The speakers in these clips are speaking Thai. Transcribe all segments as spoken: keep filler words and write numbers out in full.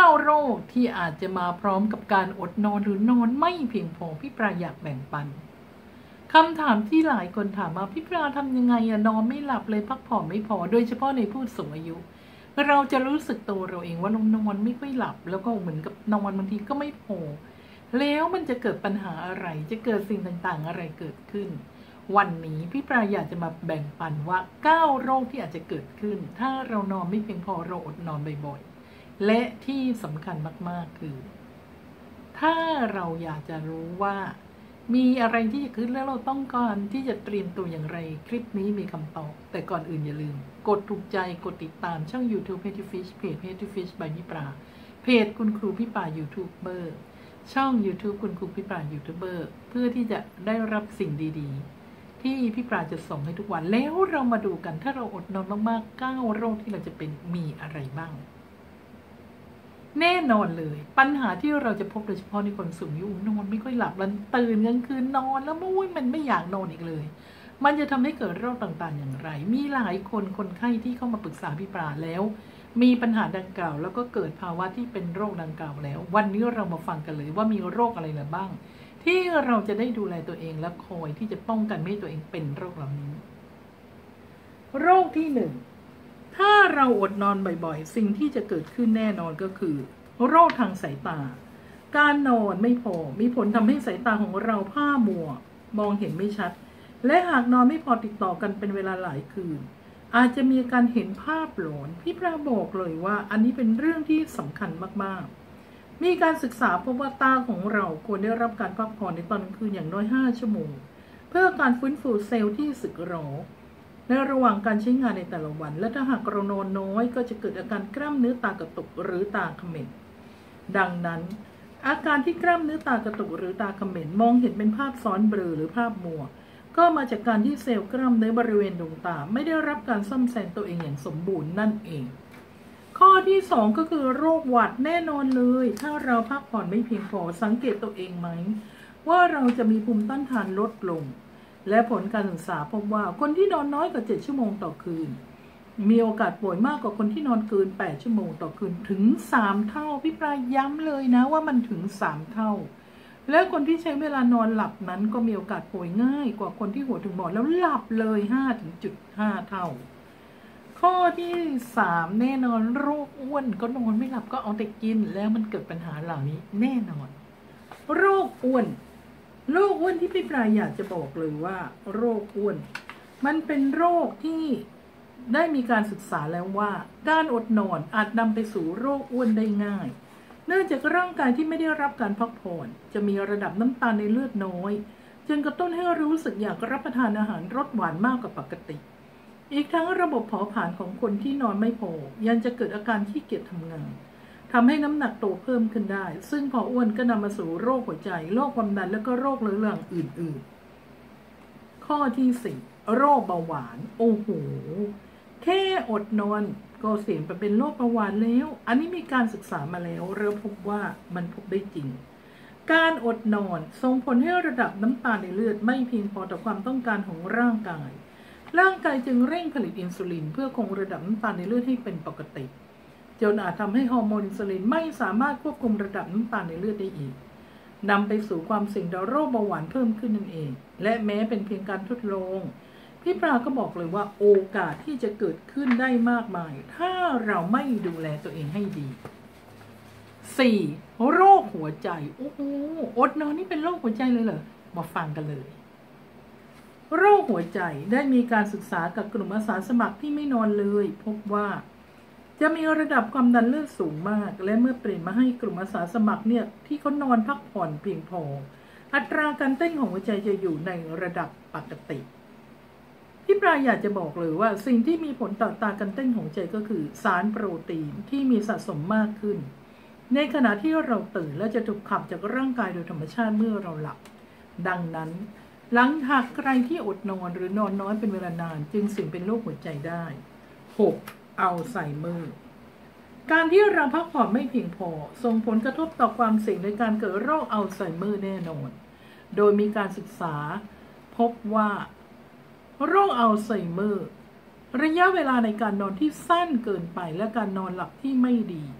โรคที่อาจจะมาพร้อมกับการอดนอนหรือนอนไม่เพียงพอพี่ปลาอยากแบ่งปันคำถามที่หลายคนถามมาพี่ปลาทำยังไงอะนอนไม่หลับเลยพักผ่อนไม่พอโดยเฉพาะในผู้สูงอายุเราจะรู้สึกตัวเราเองว่าเรานอนไม่ค่อยหลับแล้วก็เหมือนกับนอนบางทีก็ไม่พอแล้วมันจะเกิดปัญหาอะไรจะเกิดสิ่งต่างๆอะไรเกิดขึ้นวันนี้พี่ปลาอยากจะมาแบ่งปันว่าเก้าโรคที่อาจจะเกิดขึ้นถ้าเรานอนไม่เพียงพอเราอดนอนบ่อยๆและที่สำคัญมากๆคือถ้าเราอยากจะรู้ว่ามีอะไรที่จะขึ้นแล้วเราต้องการที่จะเตรียมตัวอย่างไรคลิปนี้มีคำตอบแต่ก่อนอื่นอย่าลืมกดถูกใจกดติดตามช่อง YouTube Healthy Fish เพจ Healthy Fish by พี่ปลาเพจคุณครูพี่ปลายูทูบเบอร์ช่อง YouTube คุณครูพี่ปลายูทูบเบอร์เพื่อที่จะได้รับสิ่งดีๆที่พี่ปลาจะส่งให้ทุกวันแล้วเรามาดูกันถ้าเราอดนอนมากๆเก้าโรคที่เราจะเป็นมีอะไรบ้างแน่นอนเลยปัญหาที่เราจะพบโดยเฉพาะในคนสูงอายุนอนไม่ค่อยหลับแล้วตื่นกลางคืนนอนแล้วมุ้ยมันไม่อยากนอนอีกเลยมันจะทำให้เกิดโรคต่างๆอย่างไรมีหลายคนคนไข้ที่เข้ามาปรึกษาพี่ปลาแล้วมีปัญหาดังกล่าวแล้วก็เกิดภาวะที่เป็นโรคดังกล่าวแล้ววันนี้เรามาฟังกันเลยว่ามีโรคอะไรบ้างที่เราจะได้ดูแลตัวเองและคอยที่จะป้องกันไม่ให้ตัวเองเป็นโรคเหล่านี้โรคที่หนึ่งถ้าเราอดนอนบ่อยๆสิ่งที่จะเกิดขึ้นแน่นอนก็คือโรคทางสายตาการนอนไม่พอมีผลทำให้สายตาของเราผ้ามัวมองเห็นไม่ชัดและหากนอนไม่พอติดต่อกันเป็นเวลาหลายคืนอาจจะมีการเห็นภาพหลอนพี่ปลาบอกเลยว่าอันนี้เป็นเรื่องที่สำคัญมากๆมีการศึกษาพบว่าตาของเราควรได้รับการพักผ่อนในตอนกลางคืนอย่างน้อยห้าชั่วโมงเพื่อการฟื้นฟูเซลล์ที่สึกหรอในระหว่างการใช้งานในแต่ละวันและถ้าหากเรานอนน้อยก็จะเกิดอาการกล้ามเนื้อตากระตุกหรือตาเขม็งดังนั้นอาการที่กล้ามเนื้อตากระตุกหรือตาเขม็งมองเห็นเป็นภาพซ้อนเบลอหรือภาพมัวก็มาจากการที่เซลล์กล้ามเนื้อบริเวณดวงตาไม่ได้รับการซ่อมแซมตัวเองอย่างสมบูรณ์นั่นเองข้อที่สองก็คือโรคหวัดแน่นอนเลยถ้าเราพักผ่อนไม่เพียงพอสังเกตตัวเองไหมว่าเราจะมีภูมิต้านทานลดลงและผลการศึกษาพบว่าคนที่นอนน้อยกว่าเจ็ดชั่วโมงต่อคืนมีโอกาสป่วยมากกว่าคนที่นอนเกินแปดชั่วโมงต่อคืนถึงสามเท่าพี่ปลาย้ำเลยนะว่ามันถึงสามเท่าและคนที่ใช้เวลานอนหลับนั้นก็มีโอกาสป่วยง่ายกว่าคนที่หัวถึงบอดแล้วหลับเลย ห้าถึงห้า เท่าข้อที่สามแน่นอนโรคอ้วนก็นอนไม่หลับก็เอาแต่กินแล้วมันเกิดปัญหาเหล่านี้แน่นอนโรคอ้วนโรคอ้วนที่พี่ปลาอยากจะบอกเลยว่าโรคอ้วนมันเป็นโรคที่ได้มีการศึกษาแล้วว่าการอดนอนอาจนำไปสู่โรคอ้วนได้ง่ายเนื่องจากร่างกายที่ไม่ได้รับการพักผ่อนจะมีระดับน้ำตาลในเลือดน้อยจึงกระตุ้นให้รู้สึกอยากรับประทานอาหารรสหวานมากกว่าปกติอีกทั้งระบบเผาผลาญของคนที่นอนไม่พอยังจะเกิดอาการขี้เกียจทำงานทำให้น้ำหนักโตเพิ่มขึ้นได้ซึ่งพออ้วนก็นำมาสู่โรคหัวใจโรคความดันและก็โรคเรื้อรังอื่นๆข้อที่สี่โรคเบาหวานโอ้โหแค่อดนอนก็เสี่ยงไปเป็นโรคเบาหวานแล้วอันนี้มีการศึกษามาแล้วเราพบว่ามันพบได้จริงการอดนอนส่งผลให้ระดับน้ำตาลในเลือดไม่เพียงพอต่อความต้องการของร่างกายร่างกายจึงเร่งผลิตอินซูลินเพื่อคงระดับน้ำตาลในเลือดให้เป็นปกติจนอาจทำให้ฮอร์โมนอินซูลินไม่สามารถควบคุมระดับน้ำตาลในเลือดได้อีกนำไปสู่ความเสี่ยงต่อโรคเบาหวานเพิ่มขึ้นนั่นเองและแม้เป็นเพียงการทดลองพี่ปลาก็บอกเลยว่าโอกาสที่จะเกิดขึ้นได้มากมายถ้าเราไม่ดูแลตัวเองให้ดี สี่. โรคหัวใจโอ้โหอดนอนนี่เป็นโรคหัวใจเลยเหรอมาฟังกันเลยโรคหัวใจได้มีการศึกษากับกลุ่มอาสาสมัครที่ไม่นอนเลยพบว่าจะมีระดับความดันเลือดสูงมากและเมื่อเปลี่ยนมาให้กลุ่มอาสาสมัครเนี่ยที่เขานอนพักผ่อนเพียงพออัตราการเต้นของหัวใจจะอยู่ในระดับปกติพี่ปลาอยากจะบอกเลยว่าสิ่งที่มีผลต่ออัตราการเต้นของหัวใจก็คือสารโปรตีนที่มีสะสมมากขึ้นในขณะที่เราตื่นและจะถูกขับจากร่างกายโดยธรรมชาติเมื่อเราหลับดังนั้นหลังหากใครที่อดนอนหรือนอนน้อยเป็นเวลานานจึงเสี่ยงเป็นโรคหัวใจได้ หก. อัลไซเมอร์การที่เราพักผ่อนไม่เพียงพอส่งผลกระทบต่อความเสี่ยงในการเกิดโรคอัลไซเมอร์แน่นอนโดยมีการศึกษาพบว่าโรคอัลไซเมอร์ระยะเวลาในการนอนที่สั้นเกินไปและการนอนหลับที่ไม่ดี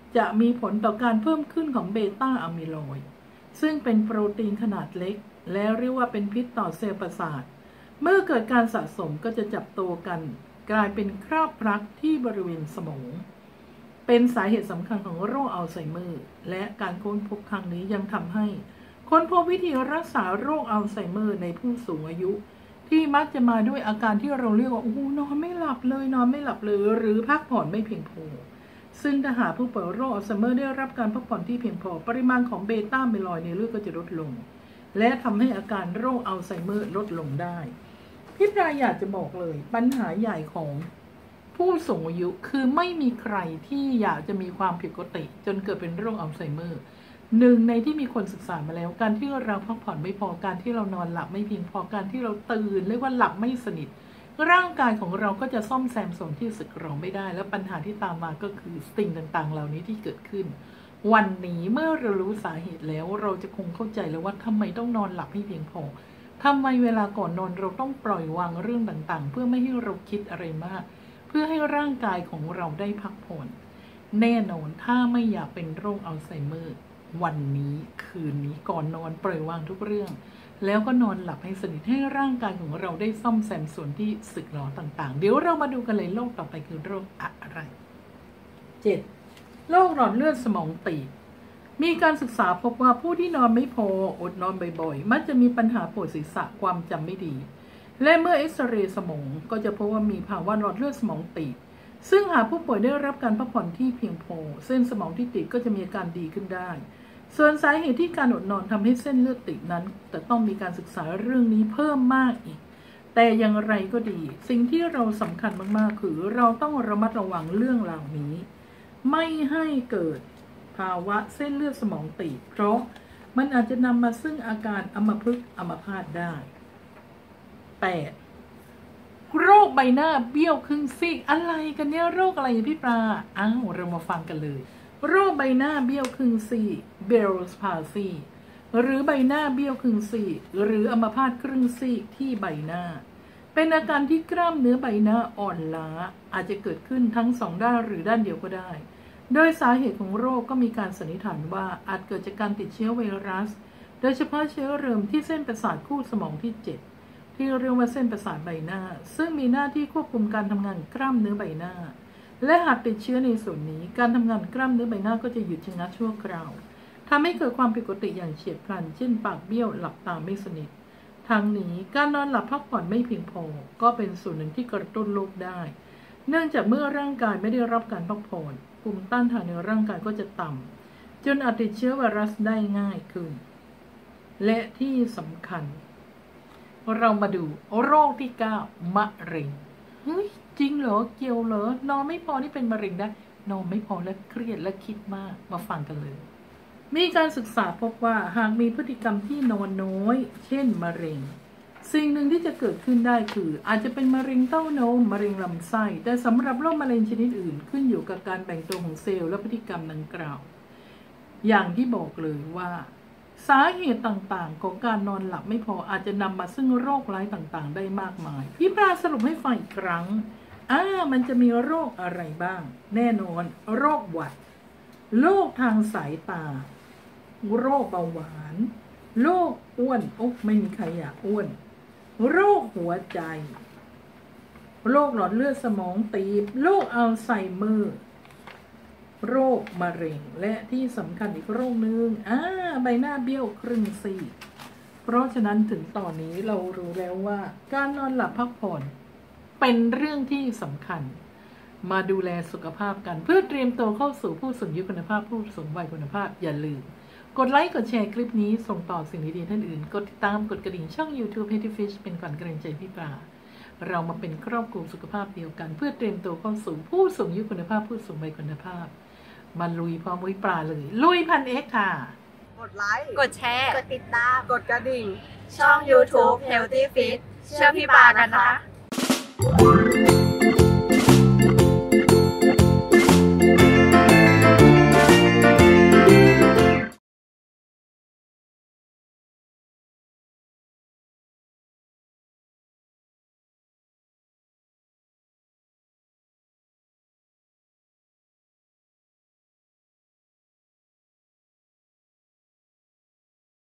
จะมีผลต่อการเพิ่มขึ้นของเบต้าอะมิโลยด์ซึ่งเป็นโปรตีนขนาดเล็กและเรียกว่าเป็นพิษต่อเซลล์ประสาทเมื่อเกิดการสะสมก็จะจับตัวกันกลายเป็นคราบพลักที่บริเวณสมองเป็นสาเหตุสำคัญของโรคอัลไซเมอร์และการค้นพบครั้งนี้ยังทำให้ค้นพบวิธีรักษาโรคอัลไซเมอร์ในผู้สูงอายุที่มักจะมาด้วยอาการที่เราเรียกว่าโอ้โหนอนไม่หลับเลยนอนไม่หลับเลยหรือพักผ่อนไม่เพียงพอซึ่งถ้าหากผู้ป่วยโรคอัลไซเมอร์ได้รับการพักผ่อนที่เพียงพอปริมาณของเบต้าอะมิโลยด์ในเลือดก็จะลดลงและทำให้อาการโรคอัลไซเมอร์ลดลงได้พี่ปลาอยากจะบอกเลยปัญหาใหญ่ของผู้สูงอายุคือไม่มีใครที่อยากจะมีความผิดปกติจนเกิดเป็นโรคอัลไซเมอร์หนึ่งในที่มีคนศึกษามาแล้วการที่เราพักผ่อนไม่พอการที่เรานอนหลับไม่เพียงพอการที่เราตื่นเรียกว่าหลับไม่สนิทร่างกายของเราก็จะซ่อมแซมส่วนที่สึกหรอไม่ได้และปัญหาที่ตามมาก็คือสิ่งต่างๆเหล่านี้ที่เกิดขึ้นวันนี้เมื่อเรารู้สาเหตุแล้วเราจะคงเข้าใจแล้วว่าทำไมต้องนอนหลับให้เพียงพอทำไมเวลาก่อนนอนเราต้องปล่อยวางเรื่องต่างๆเพื่อไม่ให้เราคิดอะไรมากเพื่อให้ร่างกายของเราได้พักผ่อนแน่นอนถ้าไม่อยากเป็นโรคอัลไซเมอร์วันนี้คืนนี้ก่อนนอนปล่อยวางทุกเรื่องแล้วก็นอนหลับให้สนิทให้ร่างกายของเราได้ซ่อมแซมส่วนที่สึกหรอต่างๆเดี๋ยวเรามาดูกันเลยโรคต่อไปคือโรคอะไร เจ็ด โรคหลอดเลือดสมองตีบมีการศึกษาพบว่าผู้ที่นอนไม่พออดนอนบ่อยๆมักจะมีปัญหาปวดศีรษะความจำไม่ดีและเมื่อเอ็กซเรย์สมองก็จะพบว่ามีภาวะหลอดเลือดสมองตีบซึ่งหากผู้ป่วยได้รับการพักผ่อนที่เพียงพอเส้นสมองที่ตีบก็จะมีอาการดีขึ้นได้ส่วนสาเหตุที่การอดนอนทำให้เส้นเลือดตีบนั้นแต่ต้องมีการศึกษาเรื่องนี้เพิ่มมากอีกแต่อย่างไรก็ดีสิ่งที่เราสำคัญมากๆคือเราต้องระมัดระวังเรื่องเหล่านี้ไม่ให้เกิดภาวะเส้นเลือดสมองตีบเพราะมันอาจจะนำมาซึ่งอาการอัมพฤกษ์อัมพาตได้ แปด โรคใบหน้าเบี้ยวครึ่งซีกอะไรกันเนี่ยโรคอะไรพี่ปลาอ้าวเรามาฟังกันเลยโรคใบหน้าเบี้ยวครึ่งซีก Bell's palsy หรือใบหน้าเบี้ยวครึ่งซีกหรืออัมพาตครึ่งซีกที่ใบหน้าเป็นอาการที่กล้ามเนื้อใบหน้าอ่อนล้าอาจจะเกิดขึ้นทั้งสองด้านหรือด้านเดียวก็ได้โดยสาเหตุของโรคก็มีการสันนิษฐานว่าอาจเกิดจากการติดเชื้อไวรัสโดยเฉพาะเชื้อเริมที่เส้นประสาทคู่สมองที่เจ็ดที่เรียกว่าเส้นประสาทใบหน้าซึ่งมีหน้าที่ควบคุมการทำงานกล้ามเนื้อใบหน้าและหากติดเชื้อในส่วนนี้การทำงานกล้ามเนื้อใบหน้าก็จะหยุดชะงักชั่วคราวทำให้เกิดความผิดปกติอย่างเฉียบพลันเช่นปากเบี้ยวหลับตาไม่สนิททั้งนี้การนอนหลับพักผ่อนไม่เพียงพอก็เป็นส่วนหนึ่งที่กระตุ้นโรคได้เนื่องจากเมื่อร่างกายไม่ได้รับการพักผ่อนภูมิต้านทานในร่างกายก็จะต่ำจนอาจติดเชื้อไวรัสได้ง่ายขึ้นและที่สำคัญเรามาดูโรคที่เก้ามะเร็งเฮ้ยจริงเหรอเกี่ยวเหรอนอนไม่พอนี่เป็นมะเร็งได้นอนไม่พอและเครียดและคิดมากมาฟังกันเลยมีการศึกษาพบว่าหากมีพฤติกรรมที่นอนน้อยเช่นมะเร็งสิ่งหนึ่งที่จะเกิดขึ้นได้คืออาจจะเป็นมะเร็งเต้านมมะเร็งลำไส้แต่สำหรับโรคมะเร็งชนิดอื่นขึ้นอยู่กับการแบ่งตัวของเซลล์และพฤติกรรมดังกล่าวอย่างที่บอกเลยว่าสาเหตุต่างๆของการนอนหลับไม่พออาจจะนำมาซึ่งโรคร้ายต่างๆได้มากมายพี่ปลาสรุปให้ฟังอีกครั้งอ่ามันจะมีโรคอะไรบ้างแน่นอนโรคหวัดโรคทางสายตาโรคเบาหวานโรคอ้วนโอ้ไม่มีใครอยากอ้วนโรคหัวใจโรคหลอดเลือดสมองตีบโรคอัลไซเมอร์โรคมะเร็งและที่สำคัญอีกโรคนึงอ่าใบหน้าเบี้ยวครึ่งซีกเพราะฉะนั้นถึงตอนนี้เรารู้แล้วว่าการนอนหลับพักผ่อนเป็นเรื่องที่สำคัญมาดูแลสุขภาพกันเพื่อเตรียมตัวเข้าสู่ผู้สูงอายุคุณภาพผู้สูงวัยคุณภาพอย่าลืมกดไลค์กดแชร์คลิปนี้ส่งต่อสิ่งดีๆท่านอื่นกดติดตามกดกระดิ่งช่อง YouTube Healthy Fish เป็นขวัญกำลังใจพี่ปลาเรามาเป็นครอบครัวสุขภาพเดียวกันเพื่อเตรียมตัวเข้าสู่ผู้สูงอายุคุณภาพผู้สูงวัยคุณภาพมาลุยพร้อมพี่ปลาเลยลุยพันเอ็กค่ะกดไลค์กดแชร์กดติดตามกดกระดิ่งช่อง YouTube Healthy Fish เชื่อพี่ปลานะคะ